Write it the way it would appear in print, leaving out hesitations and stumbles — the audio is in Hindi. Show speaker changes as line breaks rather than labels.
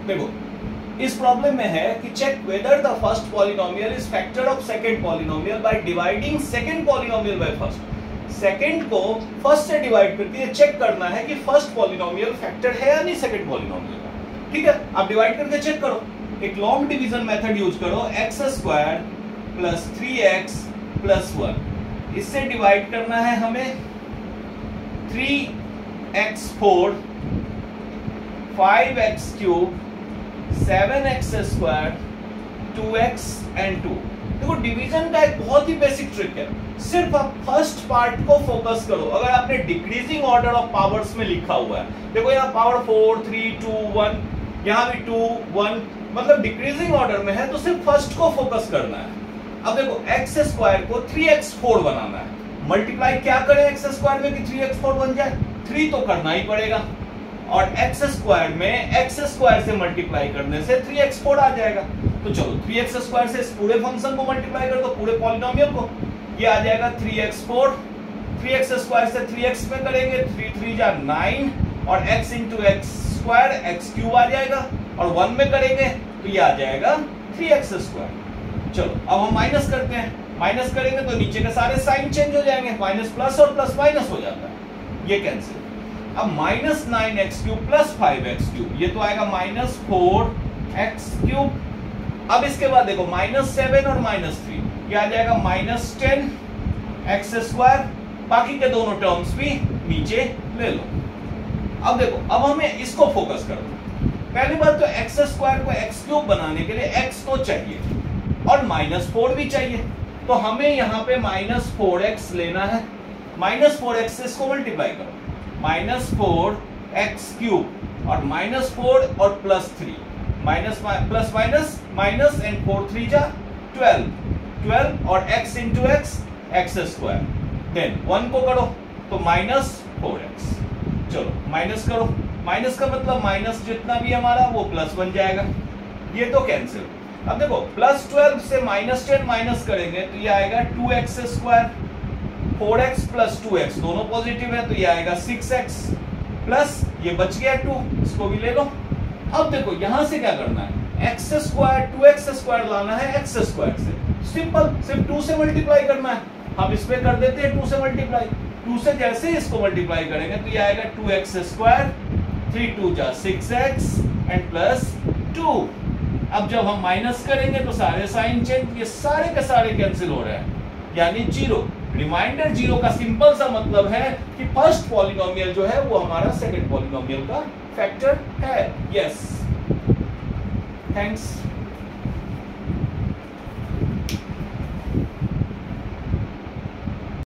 देखो इस प्रॉब्लम में है कि check whether the first polynomial is factor of second polynomial by dividing second polynomial by first. Second को फर्स्ट से डिवाइड करके ये चेक करना है कि फर्स्ट पॉलिनोमियल फैक्टर है या नहीं सेकंड पॉलिनोमियल का। ठीक है, आप डिवाइड करके चेक करो। एक लॉन्ग डिवीजन मेथड यूज करो, x square plus 3x plus 1। इससे डिवाइड करना है हमें 3x4 5x cube 7x square 2x and 2। देखो डिवीजन का एक बहुत ही बेसिक ट्रिक है, सिर्फ आप फर्स्ट पार्ट को फोकस करो। अगर आपने डिक्रीजिंग ऑर्डर ऑफ पावर्स में लिखा हुआ है, देखो यहाँ पावर 4 3 2 1, यहाँ भी 2 1, मतलब डिक्रीजिंग ऑर्डर में है तो सिर्फ फर्स्ट को फोकस करना है। अब देखो एक्स स्क्वायर को 3x4 बनाना है, मल्टीप्लाई क्या करें एक्स स्क्वायर में कि 3x4 बन जाए, 3 तो करना ही पड़ेगा, और एक्स स्क्वायर में एक्स स्क्वायर से मल्टीप्लाई करने से 3x4 आ जाएगा। तो चलो 3x स्क्वायर से इस पूरे फंक्शन को मल्टीप्लाई कर दो, पूरे पॉलिनोमियल को, ये आ जाएगा 3x4। 3x स्क्वायर से 3x में करेंगे, 3 3 जा 9, और x into x square x cube आ जाएगा, और 1 में करेंगे तो ये आ जाएगा 3x स्क्वायर। चलो अब हम माइनस करते हैं, माइनस करेंगे तो नीचे के सारे साइन चेंज हो जाएंगे, माइनस प्लस और प्लस माइनस हो जाता है, ये कैंसिल। अब minus 9x cube plus 5x cube, ये तो आएगा माइनस 4x क्यूब। अब इसके बाद देखो माइनस 7 और माइनस 3, ये आ जाएगा माइनस 10x स्क्वायर। बाकी के दोनों टर्म्स भी नीचे ले लो। अब देखो अब हमें इसको फोकस करना है। पहली बात तो एक्स स्क्वायर को एक्स क्यूब बनाने के लिए x तो चाहिए और माइनस 4 भी चाहिए, तो हमें यहाँ पे माइनस 4x लेना है। माइनस 4x से इसको मल्टीप्लाई करो, माइनस 4x क्यूब और माइनस 4 और plus 3, minus plus minus minus and 4 3 जा 12 और x into x square. Then 1 को करो तो माइनस 4x। चलो माइनस करो, माइनस का मतलब माइनस जितना भी हमारा वो प्लस बन जाएगा, ये तो कैंसिल। अब देखो प्लस 12 से माइनस 10 माइनस करेंगे तो ये आएगा 2x square, 4x plus 2x दोनों पॉजिटिव है तो ये आएगा 6x, प्लस ये बच गया 2, इसको भी ले लो। अब देखो यहां से क्या करना है, एक्स स्क्वायर 2x स्क्वायर लाना है एक्स स्क्वायर से, सिंपल, सिर्फ 2 से मल्टीप्लाई करना है। हम इस पे कर देते हैं 2 से मल्टीप्लाई, 2 से जैसे इसको मल्टीप्लाई करेंगे तो ये आएगा 2x स्क्वायर, 3 2 जा 6x एंड प्लस 2। अब जब हम माइनस करेंगे तो सारे साइन चेंज, ये सारे के सारे कैंसिल हो रहे हैं, यानी 0। रिमाइंडर 0 का सिंपल सा मतलब है कि फर्स्ट पॉलिनोमियल जो है वो हमारा सेकंड पॉलिनोमियल का फैक्टर है। Yes, thanks.